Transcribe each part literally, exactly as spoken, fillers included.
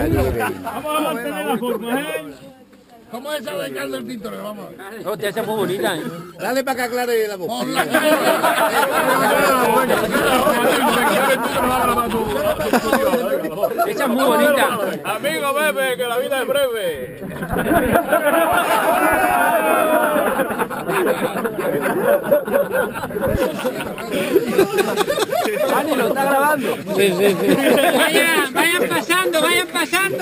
Vamos a mantener la forma, ¿eh? ¿Cómo es esa de Carlos del Tintorero? Vamos a ver. Hostia, esa es muy bonita, ¿eh? Dale para que aclare la voz. Por la Esa es muy bonita. Amigo, bebe, que la vida es breve. Dani, lo está grabando. Sí, sí, sí. Vayan, vayan pasando, vayan pasando.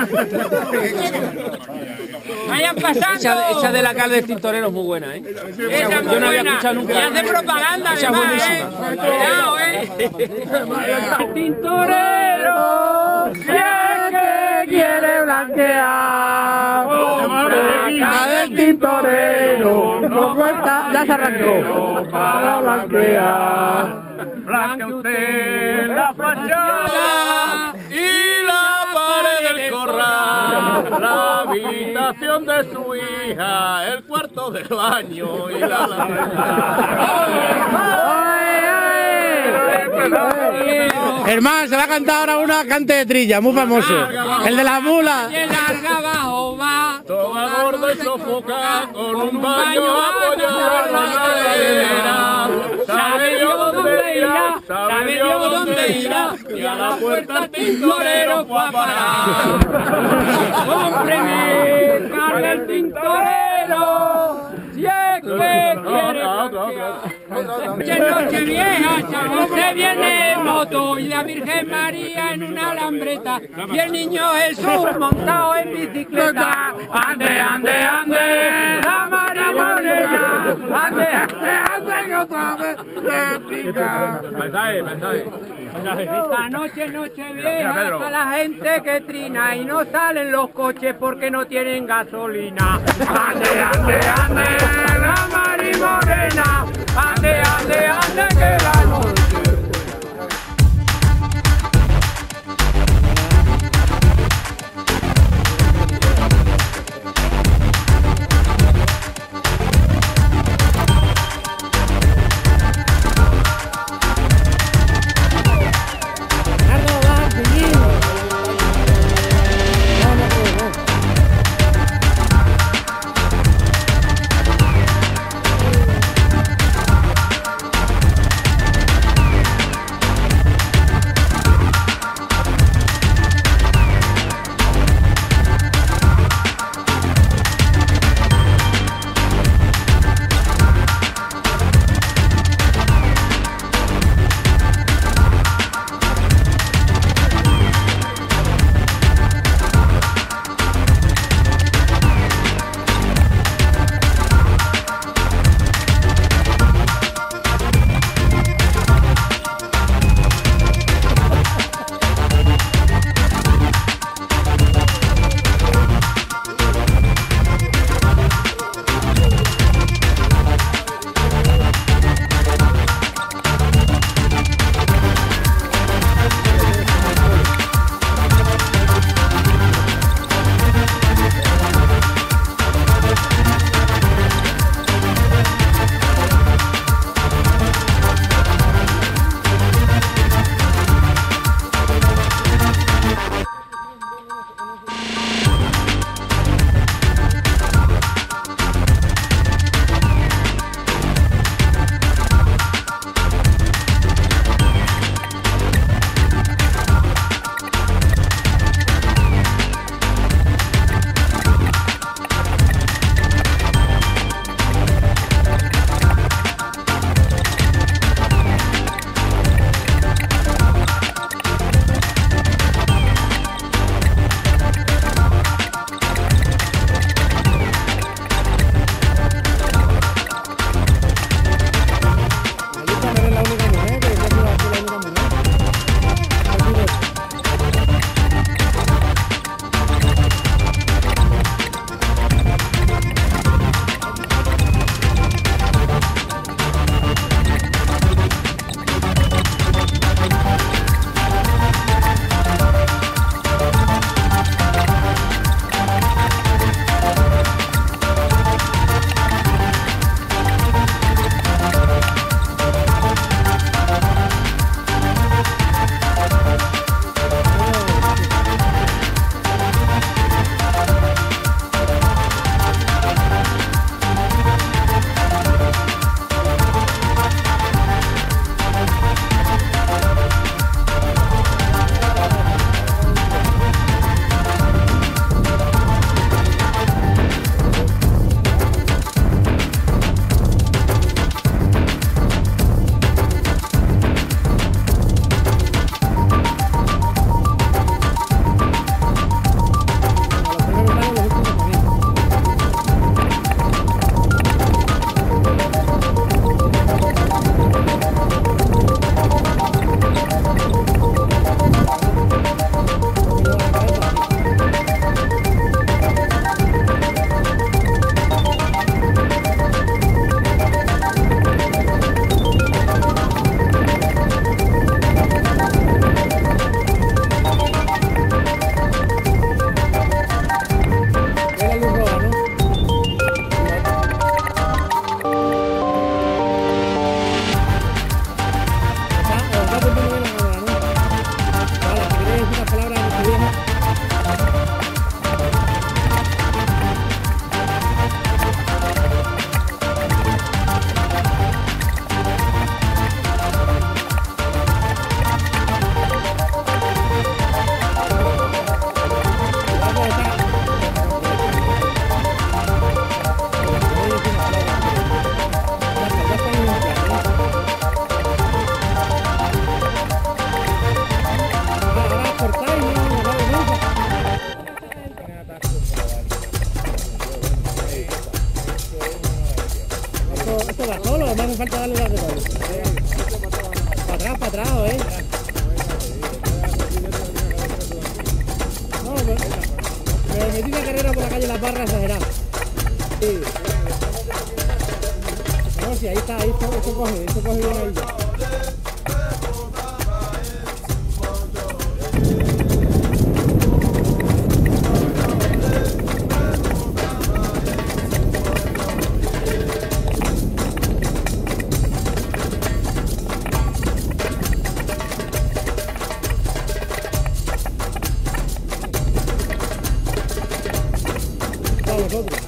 Vayan pasando. Esa, esa de la Cal del Tintorero es muy buena, ¿eh? Esa es muy Yo no había buena. escuchado nunca. Y hace propaganda, Esa es además, buenísima. ¿eh? Cuidado, ¿eh? El tintorero, si es que quiere blanquear, la del tintorero, no cuesta, ya se arrancó, para blanquear. Blanque usted la fachada y la pared del corral, la habitación de su hija, el cuarto del baño y la Hermano, se va a cantar ahora una cante de trilla, muy famoso. El de la mula. Y larga abajo va. toda gorda y sofocada con un baño apoyado en la madera. Sabe Dios dónde irá, sabe Dios dónde irá, y a la puerta el tintorero fue a parar. ¡Cómpreme, carga el tintorero! Si es que quiere que noche vieja, chavos, se viene en moto y la Virgen María en una alambreta y el niño Jesús montado en bicicleta. Ande, ande, ande, la María Morena, ande, ande, ande, que otra vez te pica. Mensaje, mensaje. Esta noche, noche vieja, está la gente que trina y no salen los coches porque no tienen gasolina. Ande, ande, ande, la Mari Morena, ande, ande, ande, que la noche. hace falta darle las detalles. Para atrás, para atrás, ¿eh? No, me, me metí una carrera por la calle Las Barras exagerada. Sí. No, sí, ahí está, ahí está, esto coge, esto coge bien ahí ya. Nosotros.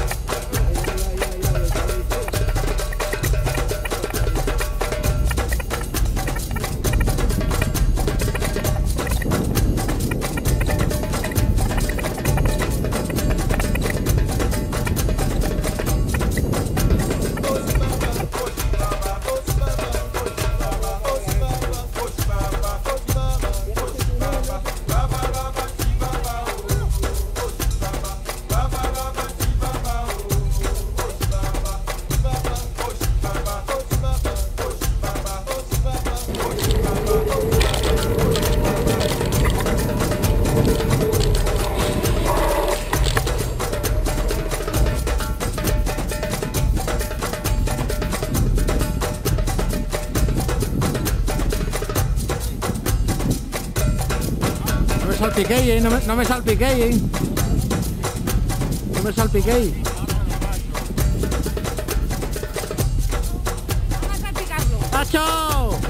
Salpiquéis, ¿eh? No me, no me salpiquéis, ¿eh? No me salpiquéis. Vamos a salpicarlo. ¡Tacho!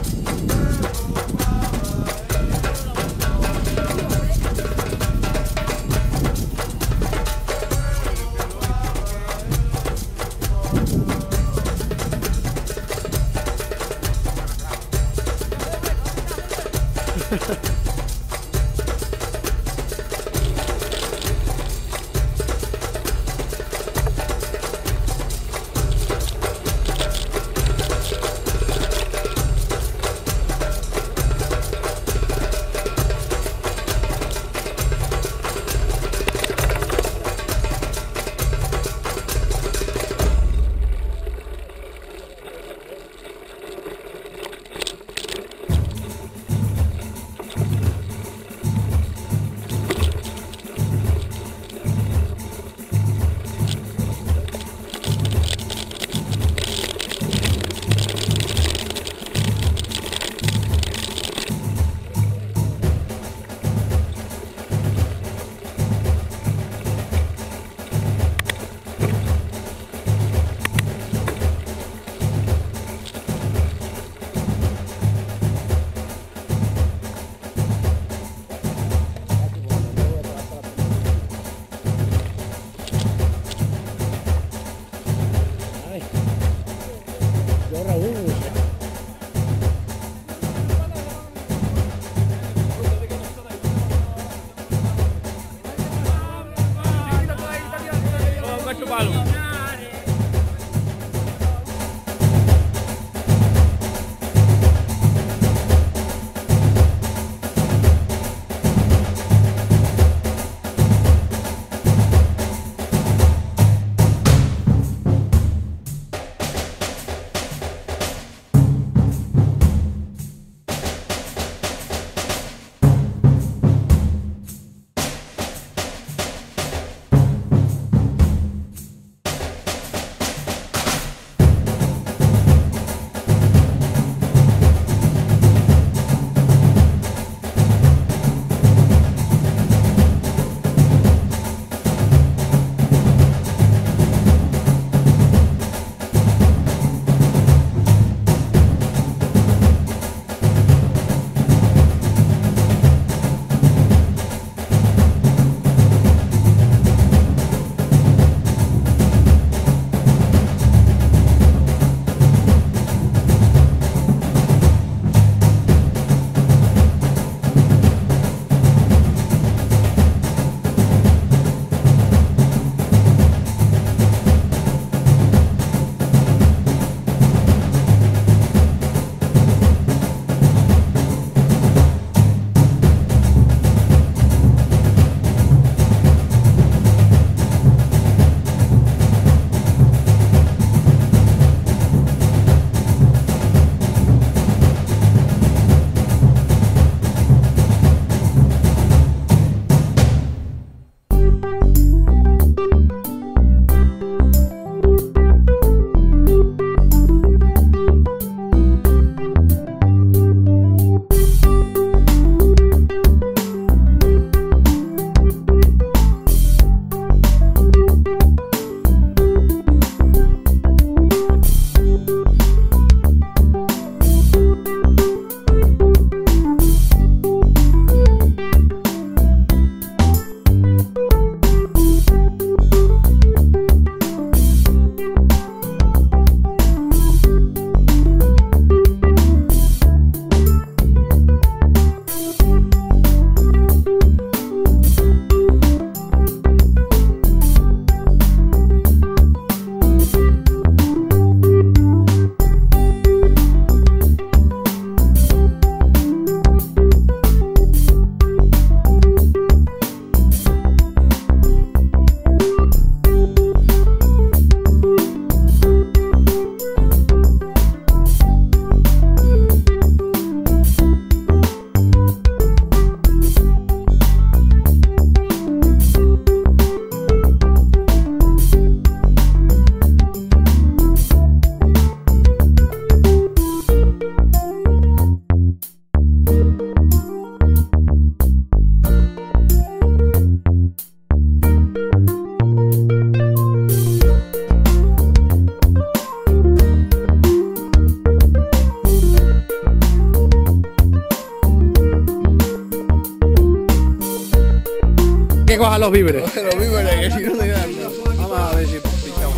llevar los víveres. Los víveres, que si no te dan. Vamos a ver si pinchamos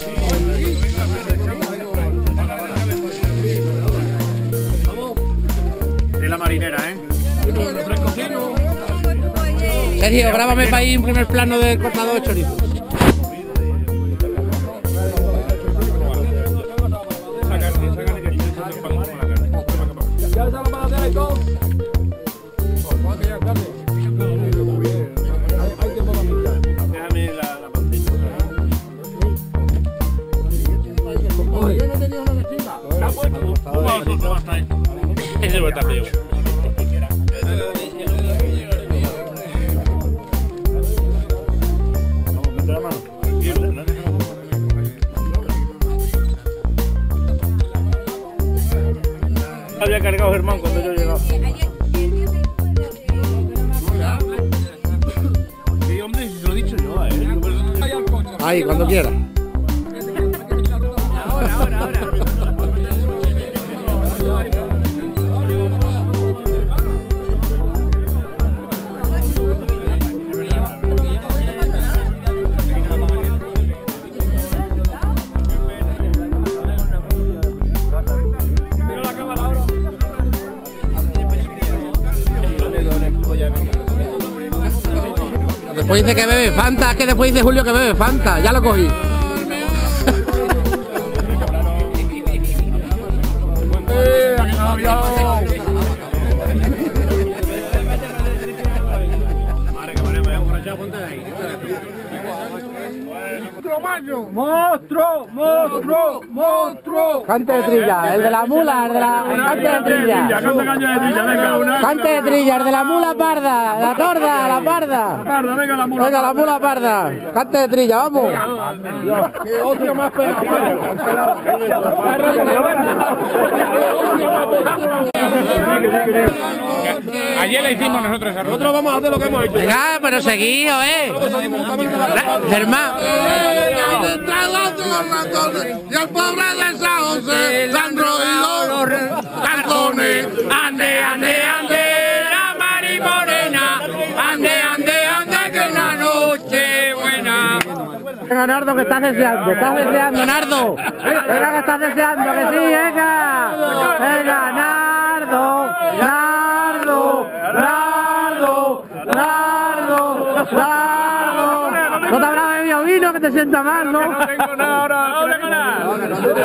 algo. Es la marinera, ¿eh? Sergio, grábame para ir en primer plano del cortador de chorizo. Ese vuelta feo. Había cargado Germán cuando yo llegaba. Sí, hombre, si se lo he dicho yo a él. Ahí, cuando quiera. Ahora, ahora, ahora. Después dice que bebe Fanta, es que después dice Julio que bebe Fanta, ya lo cogí. ¡Monstruo! ¡Monstruo! ¡Monstruo! Cante de trilla, el de la mula, el de la... Cante de trilla. Canta caña de trilla, venga, una. Cante de trilla, el de la mula parda, la torda, la parda. Parda, venga la mula. Venga, la mula parda. Cante de trilla, vamos. Qué odio más Ayer le hicimos nosotros a nosotros vamos a hacer lo que hemos hecho. Venga, pero seguido, eh. Germán. Y al pobre de San José le han roído los calzones. Ande, ande, ande, la Mari Morena. Ande, ande, ande, que la noche buena. Venga, Nardo, que estás deseando, estás deseando, Nardo. Venga, que estás deseando, que sí, venga. Venga, Nardo, Nardo, Nardo, Nardo, Nardo. No te habrá bebido vino que te sienta mal, ¿no? No tengo nada ahora, ahora con nada.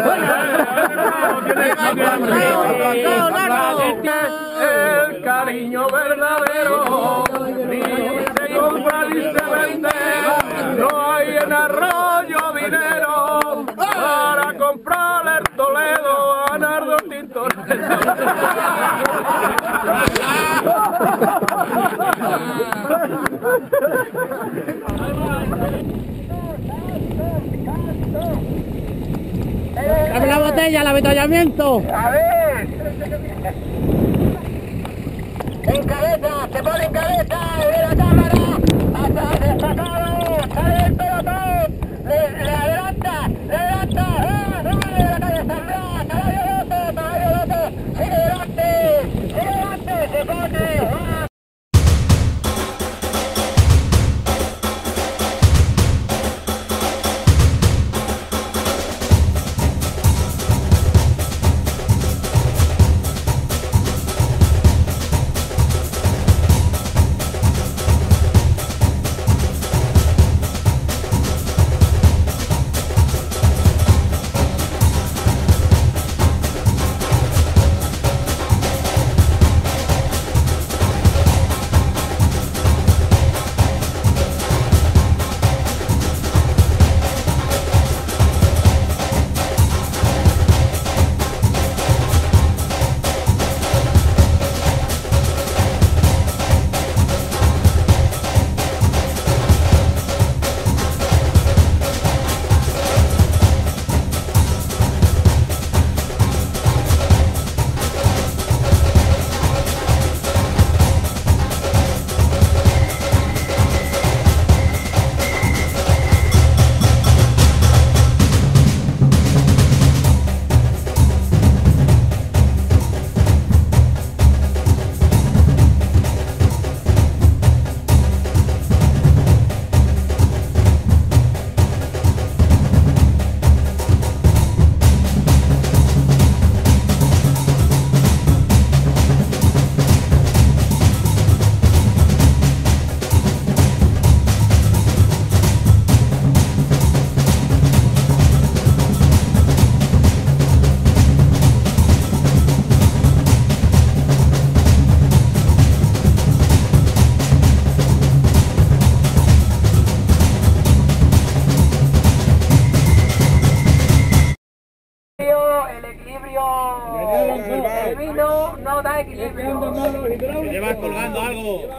El cariño verdadero ni se compra ni se vende. No hay en Arroyo dinero para comprarle el Toledo a Nardo Tintorero. Dame la botella, el avituallamiento. A ver. En cabeza, se pone en cabeza, de la cámara, hasta destacado, sale el pelotón, le, le adelanta, le adelanta, ¡ah! ¡No! De la calle San Blas, caballo Lote, caballo Lote, sigue adelante, sigue adelante, se pone, ¡ah! equilibrio. El vino no da equilibrio. Llevas colgando algo.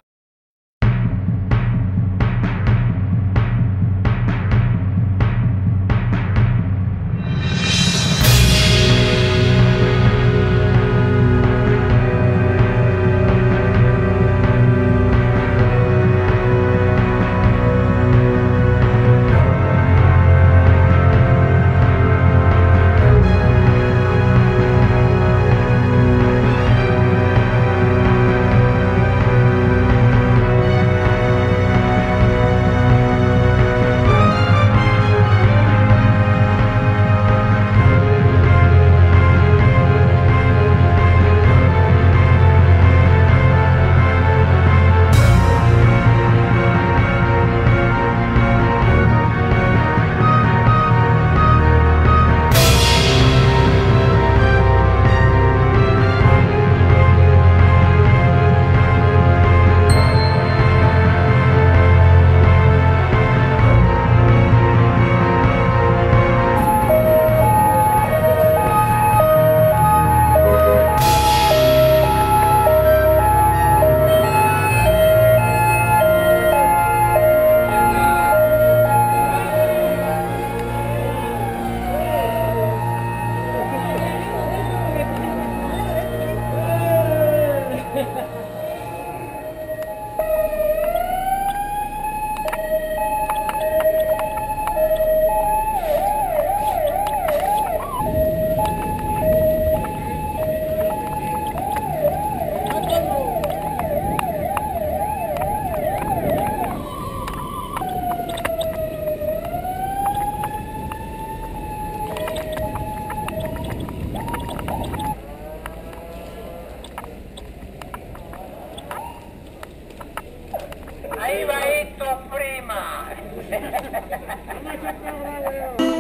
Ahí va esto, prima.